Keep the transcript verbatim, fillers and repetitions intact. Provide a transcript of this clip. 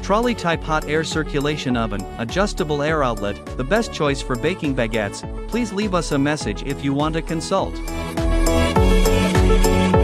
Trolley type hot air circulation oven, adjustable air outlet, the best choice for baking baguettes. Please leave us a message if you want to consult.